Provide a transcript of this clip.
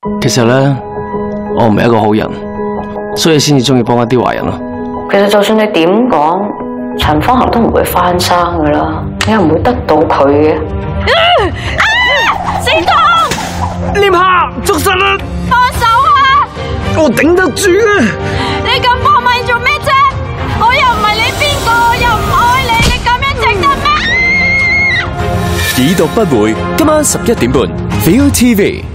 其實咧，我唔係一個好人，所以先至中意幫一啲壞人咯。 其實就算你點講，陳方恒都唔會翻生噶啦，你又唔會得到佢嘅。司徒， 念下捉實啦！ 放手啊！ 我頂得住啊！ 你咁搏命做咩啫？我又唔係你邊個，我又唔愛你，你咁樣整得咩？ 已讀不回，今晚11點半 ，ViuTV。